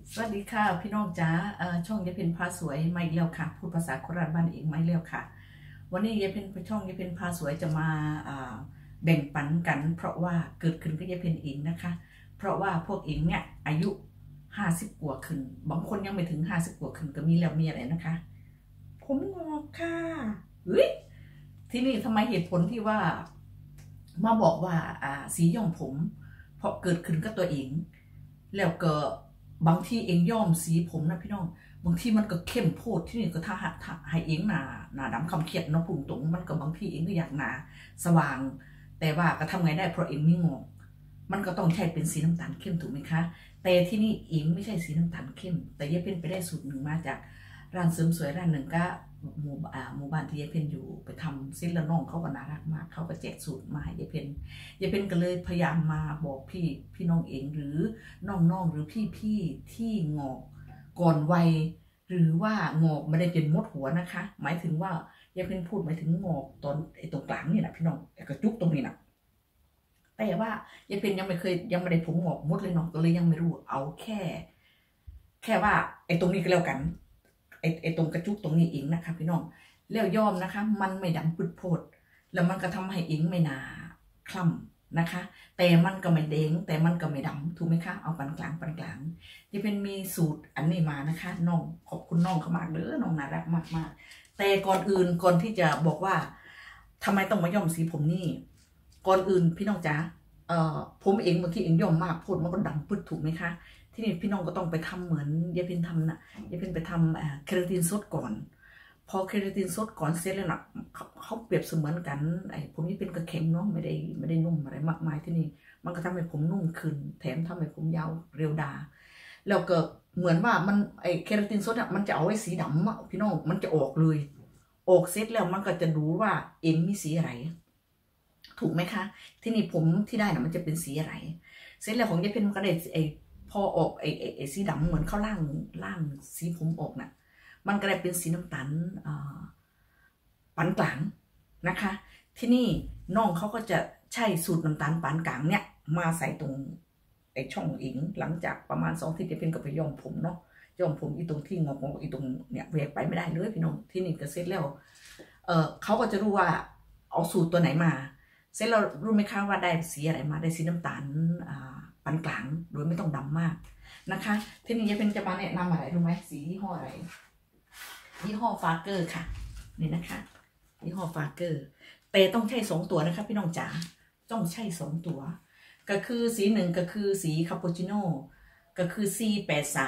สวัสดีค่ะพี่น้องจ๋าช่องยายเพนพาสวยมาอีกแล้วค่ะพูดภาษาโคราชบ้านเองมาอีกแล้วค่ะวันนี้ยายเพนช่องยายเพนพาสวยจะมาแบ่งปันกันเพราะว่าเกิดขึ้นกับยายเพนเองนะคะเพราะว่าพวกเองเนี่ยอายุ50 กว่าขึ้นบางคนยังไม่ถึง50 กว่าขึ้นก็มีแล้วมีอะไรนะคะผมงอกค่ะเฮ้ยที่นี่ทำไมเหตุผลที่ว่ามาบอกว่าสีย้อมผมเพราะเกิดขึ้นกับตัวเองแล้วก็บางทีเองย้อมสีผมนะพี่น้องบางทีมันก็เข้มโพดที่นี่ก็ถ้าให้เองหนาดำคำเขียดเนาะพุ่งตรงมันก็บางทีเองก็อยากหนาสว่างแต่ว่าก็ทำไงได้เพราะเองไม่งอกมันก็ต้องใช้เป็นสีน้ำตาลเข้มถูกไหมคะแต่ที่นี่เองไม่ใช่สีน้ำตาลเข้มแต่ยายเป็นไปได้สูตรหนึ่งมาจากร้านเสริมสวยร้านหนึ่งก็หมู่บ้านที่ยายเพนอยู่ไปทำซิลละน้องเขาก็น่ารักมากเขาก็แจกสูตรมาให้ยายเพนก็เลยพยายามมาบอกพี่น้องเองหรือน้องหรือพี่ที่งอกก่อนวัยหรือว่างอกไม่ได้เป็นมดหัวนะคะหมายถึงว่ายายเพนพูดหมายถึงงอกตอนตรงกลางนี่นะพี่น้องกระจุกตรงนี้นะแต่ว่ายายเพนยังไม่ได้ผมงอกมดเลยเนาะก็เลยยังไม่รู้เอาแค่ว่าตรงนี้ก็แล้วกันตรงกระจุกตรงนี้เองนะคะพี่น้องแล้วย่อมนะคะมันไม่ดำปืดโพดแล้วมันก็ทำให้เองไม่นาคล้ำนะคะแต่มันก็ไม่แดงแต่มันก็ไม่ดำถูกไหมคะเอาปานกลางจะเป็นมีสูตรอันนี้มานะคะน้องขอบคุณน้องเขามากเด้อน้องน่ารักมากแต่ก่อนอื่นก่อนที่จะบอกว่าทำไมต้องมาย่อมสีผมนี่ก่อนอื่นพี่น้องจ๋าผมเองบางทีเองย่อมมากพูดมันก็ดำปืดถูกไหมคะที่นี่พี่น้องก็ต้องไปทำเหมือนยายพินทำนะยายพินไปทำเคราตินสดก่อนพอเคราตินสดก่อนเสร็จแล้วนะเขาเปรียบเสมือนกันผมยายพินก็แข็งเนาะไม่ได้นุ่มอะไรมากมายที่นี่มันก็ทำให้ผมนุ่มขึ้นแถมทำให้ผมยาวเร็วดาแล้วก็เหมือนว่ามันเคราตินสดอ่ะมันจะเอาไว้สีดำพี่น้องมันจะออกเลยออกเสร็จแล้วมันก็จะดูว่าเอ็มมีสีอะไรถูกไหมคะที่นี่ผมที่ได้นะมันจะเป็นสีอะไรเสร็จแล้วของยายพินมันก็ได้พอออกสีดำเหมือนเขาล่างสีผมออกน่ะมันก็ได้เป็นสีน้ำตาลปานกลางนะคะที่นี่น้องเขาก็จะใช้สูตรน้ำตาลปานกลางเนี่ยมาใส่ตรงช่องอิงหลังจากประมาณ2 อาทิตย์จะเป็นกับไปย้อมผมเนาะย้อมผมอีตรงที่งอกอีตรงเนี่ยแหวกไปไม่ได้เลยพี่น้องที่นี่ก็เสร็จแล้วเขาก็จะรู้ว่าเอาสูตรตัวไหนมาเสร็จเรารู้ไหมคะว่าได้สีอะไรมาได้สีน้ำตาลปานกลางโดยไม่ต้องดำมากนะคะที่นี่ยายเป็นจะมาแนะนำอะไรรู้ไหมสียี่ห้ออะไรยี่ห้อฟาเกอร์ค่ะนี่นะคะยี่ห้อฟาเกอร์แต่ต้องใช้2 ตัวนะคะพี่น้องจ๋าต้องใช้2 ตัวก็คือสีหนึ่งก็คือสีคาปูชิโน่ก็คือ C83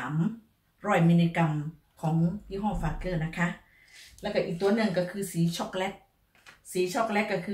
100 มิลลิกรัมของยี่ห้อฟาเกอร์นะคะแล้วก็อีกตัวหนึ่งก็คือสีช็อกโกแลตก็คือ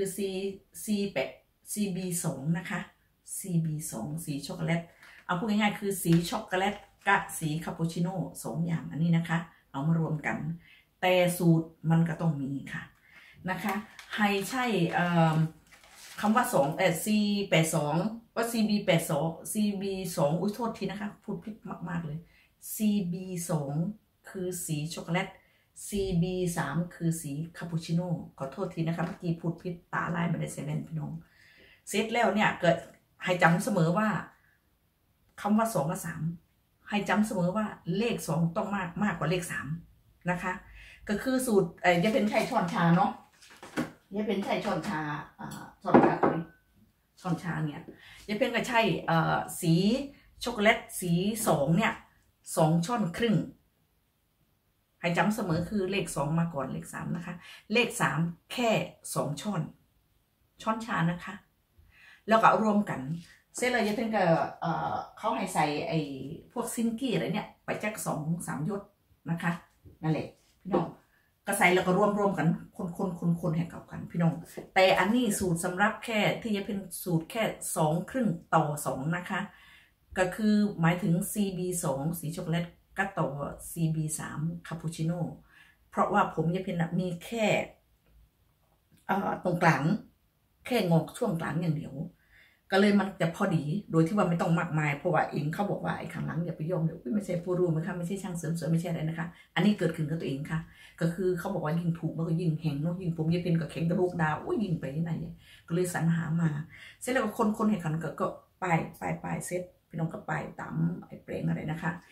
CB2 นะคะ CB2 สีช็อกโกแลตเอาพูดง่ายๆคือสีช็อกโกแลตกับสีคาปูชิโน่2 อย่างอันนี้นะคะเอามารวมกันแต่สูตรมันก็ต้องมีค่ะนะคะให้ใช่คำว่าC82ว่า CB2 อุ้ยโทษทีนะคะพูดผิดมากๆเลย CB2 คือสีช็อกโกแลต CB3 คือสีคาปูชิโน่ขอโทษทีนะคะเมื่อกี้พูดผิดตาลายไม่ได้เซเว่นพี่น้องเสร็จแล้วเนี่ยเกิดให้จำเสมอว่าคำว่า2 กับ 3ให้จำเสมอว่าเลข2ต้องมากกว่าเลข3นะคะก็คือสูตรจะเป็นใช้ช้อนชาเนาะจะเป็นใช้ช้อนชาช้อนชาตัวนี้ช้อนชาเนี่ยจะเป็นก็ใช้สีช็อกโกแลตสี2เนี่ย2 ช้อนครึ่งให้จำเสมอคือเลข2มาก่อนเลข3นะคะเลข3แค่2 ช้อนชานะคะแล้วก็รวมกันเสร็จแล้วยายเพิ่งก็เขาให้ใส่พวกซินกี้อะไรเนี่ยไปจัก2-3 หยดนะคะนั่นแหละพี่น้องก็ใส่แล้วก็รวมกันคนให้เข้ากันพี่น้องแต่อันนี้สูตรสำหรับแค่ที่ยายเพิ่งสูตรแค่2 ครึ่งต่อ2นะคะก็คือหมายถึง CB2 สีช็อกโกแลตก็ต่อ CB3 คาปูชิโน่เพราะว่าผมยายเพิ่งมีแค่ตรงกลางแค่งอกช่วงกลางอย่างเดียวก็เลยมันจะพอดีโดยที่ว่าไม่ต้องมากมายเพราะว่าเองเขาบอกว่าไอ้ข้างหลังอย่าไปย่อมเดี๋ยวไม่ใช่ผู้รู้นะคะไม่ใช่ช่างเสริมสวยไม่ใช่อะไรนะคะอันนี้เกิดขึ้นกับตัวเองค่ะก็คือเขาบอกว่ายิ่งถูกมันก็ยิ่งแข็งเนาะยิ่งผมยิ่งเป็นก็แข็งกระโหลกดาวยิ่งไปที่ไหนก็เลยสรรหามาเสร็จแล้วก็คนให้กันก็ป้ายเซ็ตพี่น้องก็ป้ายตามไอ้เปลงอะไรนะคะ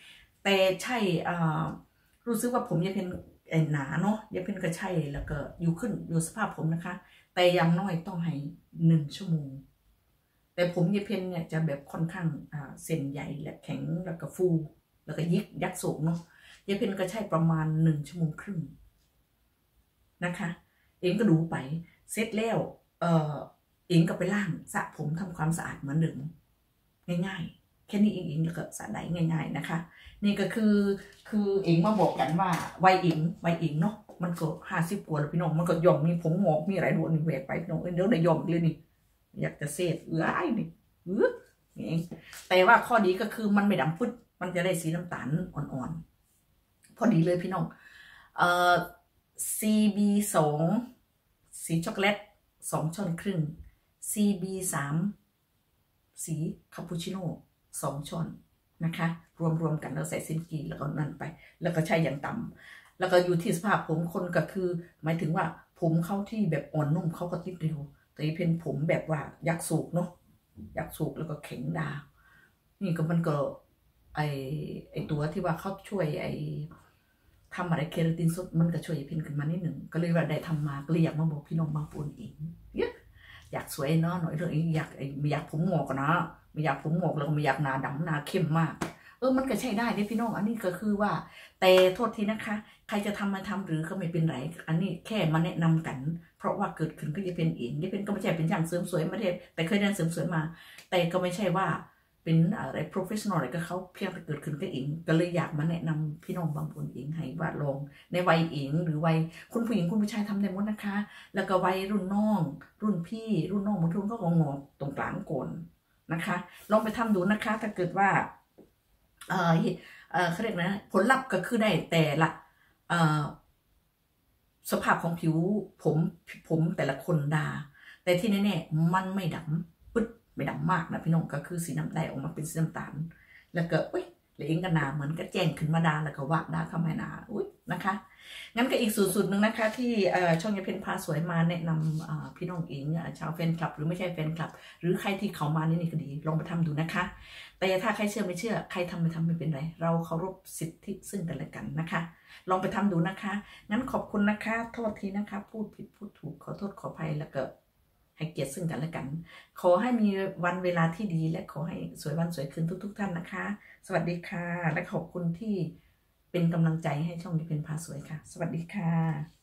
แต่ใช่รู้สึกว่าผมยังเป็นหนาเนาะยังเป็นกระใช่แล้วก็อยู่ขึ้นอยู่สภาพผมนะคะแต่อย่างน้อยต้องให้1 ชั่วโมงแต่ผมยายเพนเนี่ยจะแบบค่อนข้างเส้นใหญ่และแข็งแล้วก็ฟูแล้วก็ยักโศกเนาะยายเพนก็ใช้ประมาณ1 ชั่วโมงครึ่งนะคะเองก็ดูไปเสร็จแล้วเองก็ไปล้างสระผมทำความสะอาดเหมือนเดิมง่ายๆแค่นี้เองแล้วก็สระได้ง่ายๆนะคะนี่ก็คือเองมาบอกกันว่าวัยเองเนาะมันก็50 กว่าแล้วพี่น้องมันก็ย่อมมีผมหงอกมีอะไรโดนนี่แหวกไปพี่น้องเดี๋ยวได้ย่อมเลยนี่อยากจะเสดนี่นี่เองแต่ว่าข้อดีก็คือมันไม่ดำปึ๊ดมันจะได้สีน้ำตาลอ่อนๆพอดีเลยพี่น้องCB2 สีช็อกโกแลต2 ช้อนครึ่ง CB3 สีคาปูชิโน่2 ช้อนนะคะรวมกันแล้วใส่ซินกีแล้วก็นั่นไปแล้วก็ใช้อย่างต่ำแล้วก็อยู่ที่สภาพผมคนก็คือหมายถึงว่าผมเข้าที่แบบอ่อนนุ่มเขาก็ติดเร็วแต่เป็นผมแบบว่ายักสูกเนาะยักสูกแล้วก็แข็งดานี่ก็มันก็ไอตัวที่ว่าเขาช่วยทำอะไรเคราตินสดมันก็ช่วยเพิ่นขึ้นมานิดหนึ่งก็เลยว่าได้ทำมาก็เลยอยากมาบอกพี่น้องบางปูนเองอยากสวยเนาะหน่อยเรื่องอยากผมหงอกนะไม่อยากผมหงอกแล้วก็ไม่อยากหน้าดำหน้าเข้มมากมันก็ใช้ได้เนี่ยพี่น้องอันนี้ก็คือว่าแต่โทษทีนะคะใครจะทำมาทำหรือก็ไม่เป็นไรอันนี้แค่มาแนะนำกัน เพราะว่าเกิดขึ้นก็จะเป็นเองนี่เป็นก็ไม่ใช่เป็นช่างเสริมสวยมาแต่เคยเรียนเสริมสวยมาแต่ก็ไม่ใช่ว่าเป็นอะไร professional อะไรก็เขาเพียงแต่เกิดขึ้นก็เองก็เลยอยากมาแนะนำพี่น้องบางคนเองให้ว่าลองในวัยเองหรือวัยคุณผู้หญิงคุณผู้ชายทำได้หมดนะคะ แล้วก็วัยรุ่นน้องรุ่นพี่รุ่นน้องบางคนก็งอกตรงกลางโกนนะคะลองไปทำดูนะคะถ้าเกิดว่าเขาเรียกนะผลลัพธ์ก็คือได้แต่ละสภาพของผิวผมแต่ละคนดาแต่ที่แน่ๆมันไม่ดำปึ๊ดไม่ดำมากนะพี่น้องก็คือสีน้ำได้ออกมาเป็นสีน้ำตาลแล้วก็แล้วเองก็นาเหมือนก็แจ้งขึ้นมาดาแล้วก็ว่าดาเข้ามานานะคะงั้นก็อีกสูตรหนึ่งนะคะที่ช่องยายเพนพาสวยมาแนะนำพี่น้องเองชาวแฟนคลับหรือไม่ใช่แฟนคลับหรือใครที่เขามานี่ก็ดีลองไปทำดูนะคะแต่ถ้าใครเชื่อไม่เชื่อใครทำไม่เป็นไรเราเคารพสิทธิซึ่งกันและกันนะคะลองไปทำดูนะคะงั้นขอบคุณนะคะโทษทีนะคะพูดผิดพูดถูกขอโทษขออภัยแล้วก็ให้เกียรติซึ่งกันและกันขอให้มีวันเวลาที่ดีและขอให้สวยวันสวยคืนทุกท่านนะคะสวัสดีค่ะและขอบคุณที่เป็นกำลังใจให้ช่องยายเพนพาสวยค่ะสวัสดีค่ะ